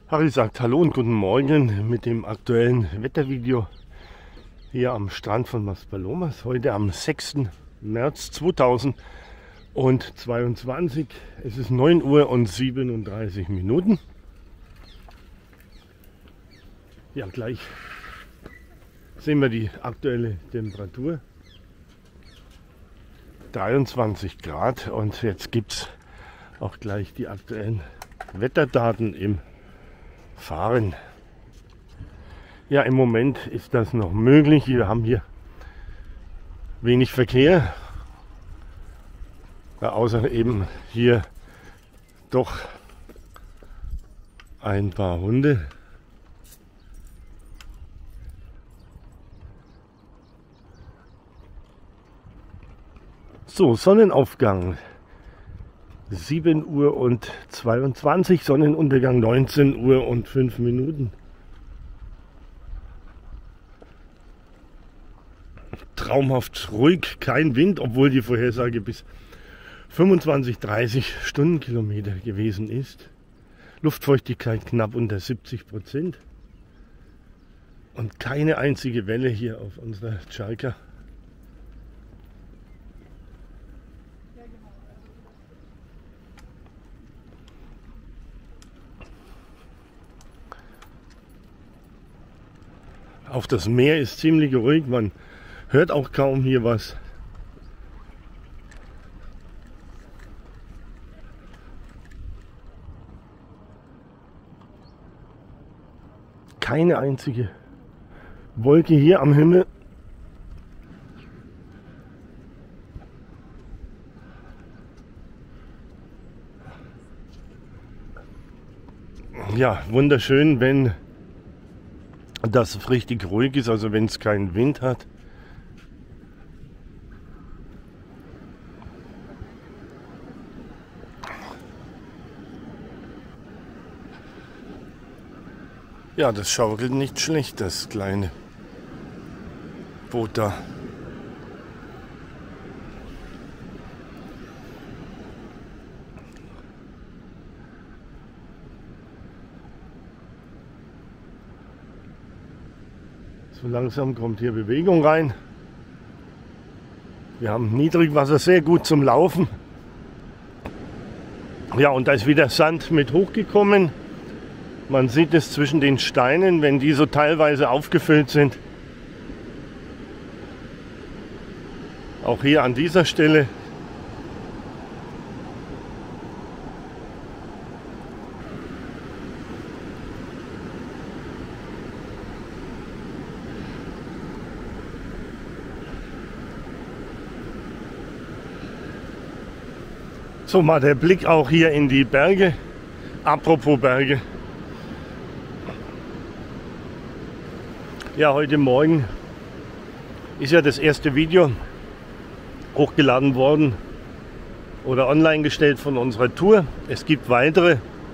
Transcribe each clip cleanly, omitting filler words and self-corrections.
Harry sagt Hallo und guten Morgen mit dem aktuellen Wettervideo hier am Strand von Maspalomas. Heute am 6. März 2022. Es ist 9 Uhr und 37 Minuten. Ja, gleich sehen wir die aktuelle Temperatur. 23 Grad und jetzt gibt es auch gleich die aktuellen Wetterdaten im Fahren. Ja, im Moment ist das noch möglich. Wir haben hier wenig Verkehr, ja, außer eben hier doch ein paar Hunde. So, Sonnenaufgang 7 Uhr und 22, Sonnenuntergang 19 Uhr und 5 Minuten. Traumhaft ruhig, kein Wind, obwohl die Vorhersage bis 25-30 Stundenkilometer gewesen ist. Luftfeuchtigkeit knapp unter 70% und keine einzige Welle hier auf unserer Tschalka. Auf das Meer ist ziemlich ruhig, man hört auch kaum hier was. Keine einzige Wolke hier am Himmel. Ja, wunderschön, wenn das richtig ruhig ist, also wenn es keinen Wind hat. Ja, das schaukelt nicht schlecht, das kleine Boot da. So langsam kommt hier Bewegung rein. Wir haben Niedrigwasser sehr gut zum Laufen. Ja, und da ist wieder Sand mit hochgekommen. Man sieht es zwischen den Steinen, wenn die so teilweise aufgefüllt sind. Auch hier an dieser Stelle. So, mal der Blick auch hier in die Berge. Apropos Berge. Ja, heute Morgen ist ja das erste Video hochgeladen worden oder online gestellt von unserer Tour. Es gibt weitere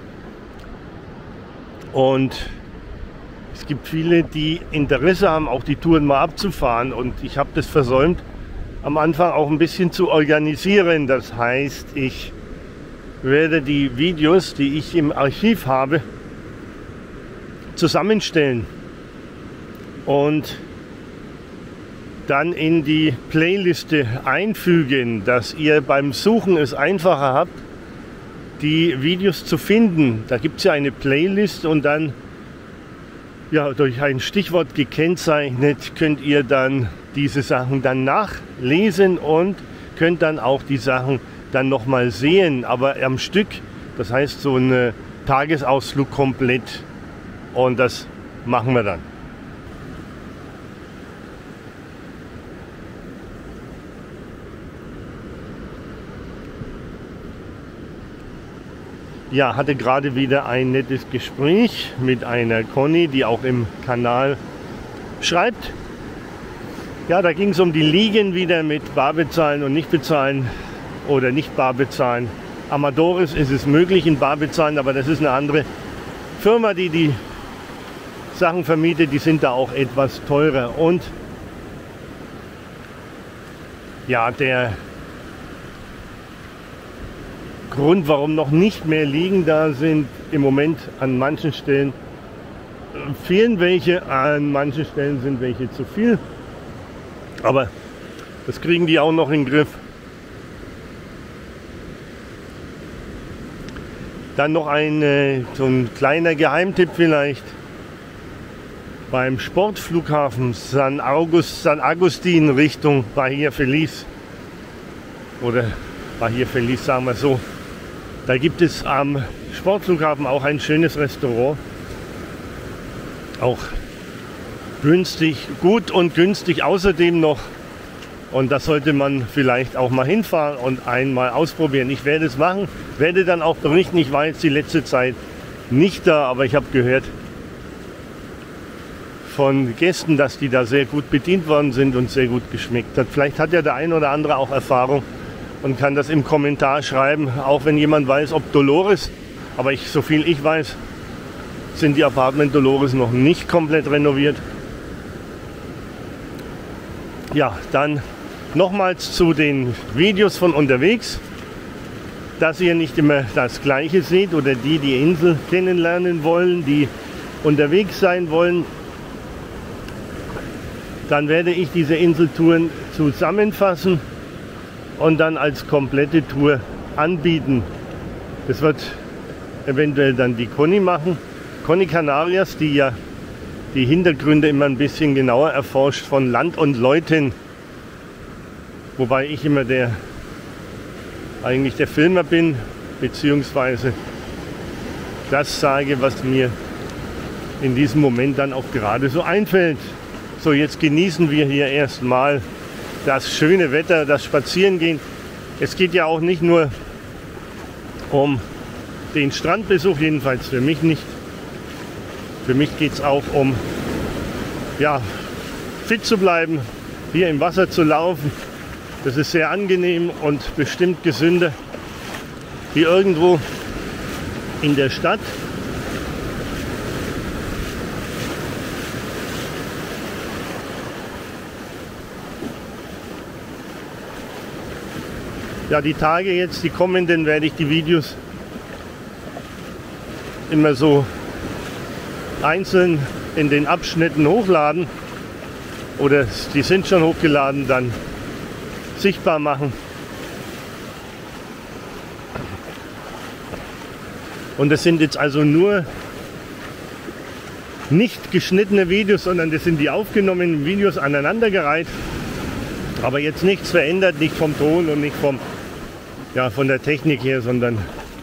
und es gibt viele, die Interesse haben, auch die Touren mal abzufahren, und ich habe das versäumt, am Anfang auch ein bisschen zu organisieren. Das heißt, ich werde die Videos, die ich im Archiv habe, zusammenstellen und dann in die Playliste einfügen, dass ihr beim Suchen es einfacher habt, die Videos zu finden. Da gibt es ja eine Playlist und dann, ja, durch ein Stichwort gekennzeichnet, könnt ihr dann diese Sachen dann nachlesen und könnt dann auch die Sachen dann nochmal sehen, aber am Stück. Das heißt, so ein Tagesausflug komplett, und das machen wir dann. Ja, hatte gerade wieder ein nettes Gespräch mit einer Conny, die auch im Kanal schreibt. Ja, da ging es um die Liegen wieder mit bar bezahlen und nicht bezahlen oder nicht bar bezahlen. Amadores ist es möglich in bar bezahlen, aber das ist eine andere Firma, die die Sachen vermietet, die sind da auch etwas teurer. Und ja, der Grund, warum noch nicht mehr Liegen da sind, im Moment an manchen Stellen fehlen welche, an manchen Stellen sind welche zu viel. Aber das kriegen die auch noch in den Griff. Dann noch so ein kleiner Geheimtipp vielleicht. Beim Sportflughafen San Agustin Richtung Bahia Feliz. Oder Bahia Feliz, sagen wir so. Da gibt es am Sportflughafen auch ein schönes Restaurant. Auch günstig, gut und günstig außerdem noch. Und das sollte man vielleicht auch mal hinfahren und einmal ausprobieren. Ich werde es machen, werde dann auch berichten. Ich war jetzt die letzte Zeit nicht da, aber ich habe gehört von Gästen, dass die da sehr gut bedient worden sind und sehr gut geschmeckt hat. Vielleicht hat ja der ein oder andere auch Erfahrung und kann das im Kommentar schreiben, auch wenn jemand weiß, ob Dolores, aber so viel ich weiß, sind die Apartment Dolores noch nicht komplett renoviert. Ja, dann nochmals zu den Videos von unterwegs, dass ihr nicht immer das Gleiche seht oder die Insel kennenlernen wollen, die unterwegs sein wollen. Dann werde ich diese Inseltouren zusammenfassen und dann als komplette Tour anbieten. Das wird eventuell dann die Conny machen. Conny Canarias, die ja die Hintergründe immer ein bisschen genauer erforscht von Land und Leuten. Wobei ich immer eigentlich der Filmer bin, beziehungsweise das sage, was mir in diesem Moment dann auch gerade so einfällt. So, jetzt genießen wir hier erstmal das schöne Wetter, das Spazierengehen. Es geht ja auch nicht nur um den Strandbesuch, jedenfalls für mich nicht. Für mich geht es auch um, ja, fit zu bleiben, hier im Wasser zu laufen. Das ist sehr angenehm und bestimmt gesünder wie irgendwo in der Stadt. Ja, die Tage jetzt, die kommenden, werde ich die Videos immer so einzeln in den Abschnitten hochladen. Oder die sind schon hochgeladen, dann sichtbar machen. Und das sind jetzt also nur nicht geschnittene Videos, sondern das sind die aufgenommenen Videos aneinandergereiht. Aber jetzt nichts verändert, nicht vom Ton und nicht von der Technik her, sondern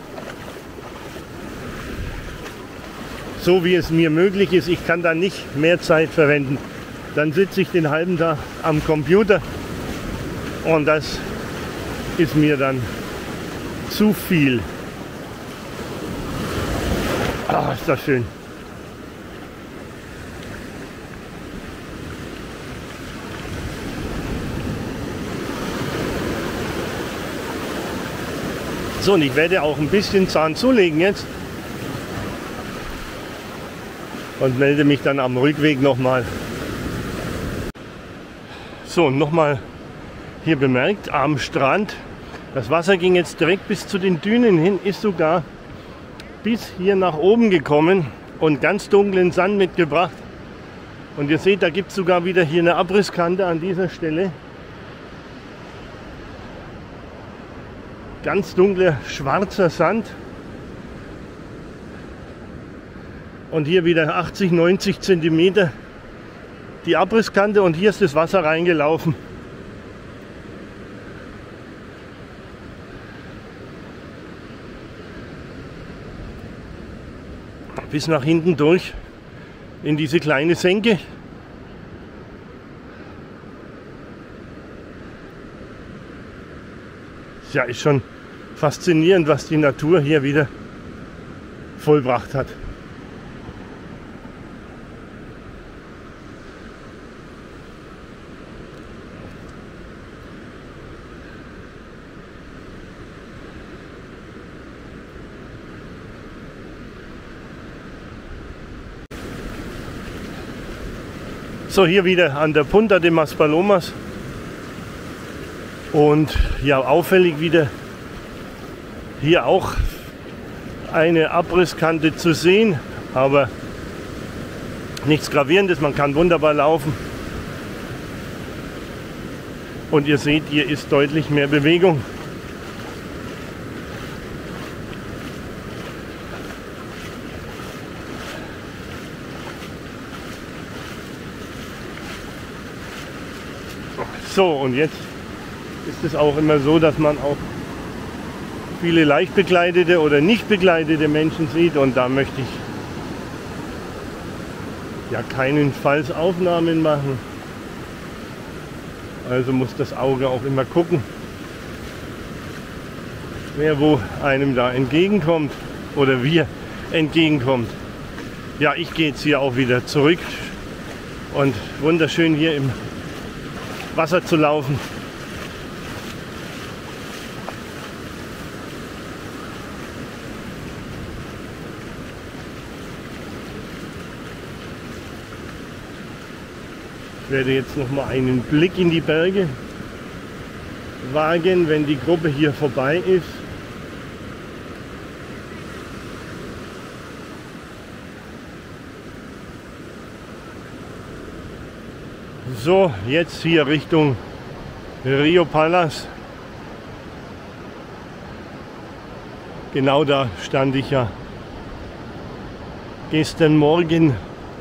so wie es mir möglich ist. Ich kann da nicht mehr Zeit verwenden. Dann sitze ich den halben Tag am Computer und das ist mir dann zu viel. Ah, ist das schön. So, und ich werde auch ein bisschen Zahn zulegen jetzt und melde mich dann am Rückweg nochmal. So, nochmal hier bemerkt, am Strand, das Wasser ging jetzt direkt bis zu den Dünen hin, ist sogar bis hier nach oben gekommen und ganz dunklen Sand mitgebracht. Und ihr seht, da gibt es sogar wieder hier eine Abrisskante an dieser Stelle. Ganz dunkler, schwarzer Sand. Und hier wieder 80, 90 Zentimeter die Abrisskante und hier ist das Wasser reingelaufen. Bis nach hinten durch in diese kleine Senke. Ja, ist schon faszinierend, was die Natur hier wieder vollbracht hat. So, hier wieder an der Punta de Maspalomas. Und ja, auffällig wieder hier auch eine Abrisskante zu sehen, aber nichts Gravierendes, man kann wunderbar laufen. Und ihr seht, hier ist deutlich mehr Bewegung. So, und jetzt ist es auch immer so, dass man auch viele leicht bekleidete oder nicht bekleidete Menschen sieht, und da möchte ich ja keinenfalls Aufnahmen machen. Also muss das Auge auch immer gucken, wer wo einem da entgegenkommt oder wir entgegenkommt. Ja, ich gehe jetzt hier auch wieder zurück und wunderschön hier im Wasser zu laufen. Ich werde jetzt noch mal einen Blick in die Berge wagen, wenn die Gruppe hier vorbei ist. So, jetzt hier Richtung Rio Palace. Genau da stand ich ja gestern Morgen.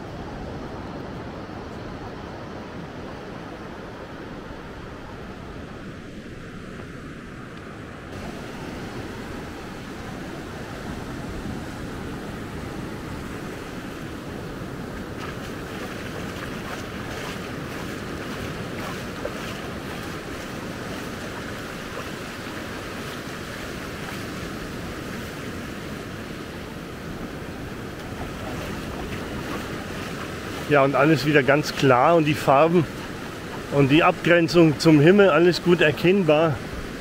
Ja, und alles wieder ganz klar und die Farben und die Abgrenzung zum Himmel, alles gut erkennbar.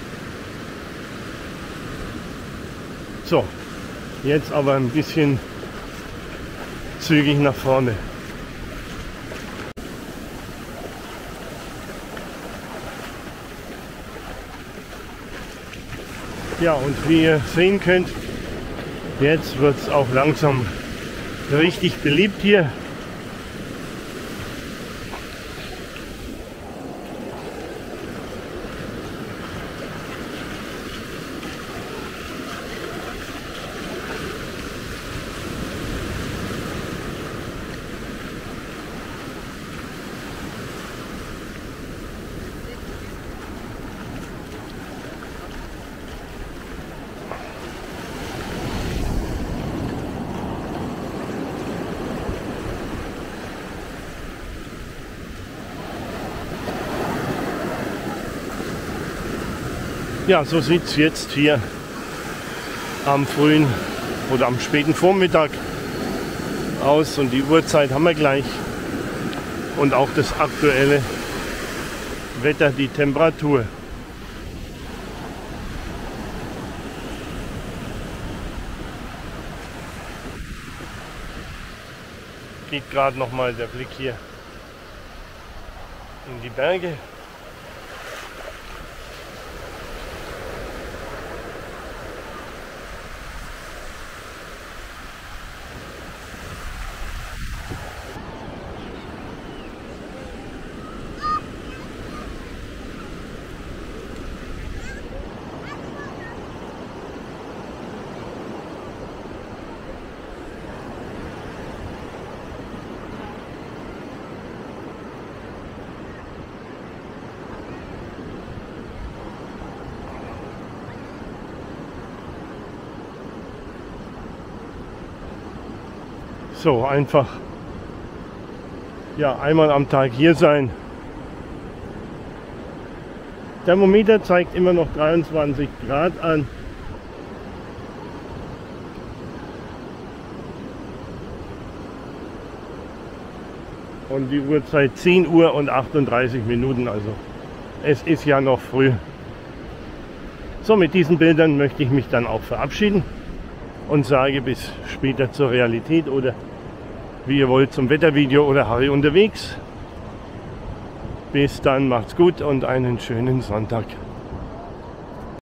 So, jetzt aber ein bisschen zügig nach vorne. Ja, und wie ihr sehen könnt, jetzt wird es auch langsam richtig beliebt hier. Ja, so sieht es jetzt hier am frühen oder am späten Vormittag aus, und die Uhrzeit haben wir gleich und auch das aktuelle Wetter, die Temperatur. Geht gerade noch mal der Blick hier in die Berge. So, einfach ja, einmal am Tag hier sein. Thermometer zeigt immer noch 23 Grad an. Und die Uhrzeit 10 Uhr und 38 Minuten, also es ist ja noch früh. So, mit diesen Bildern möchte ich mich dann auch verabschieden und sage bis später zur Realität oder wie ihr wollt zum Wettervideo oder Harry unterwegs. Bis dann, macht's gut und einen schönen Sonntag.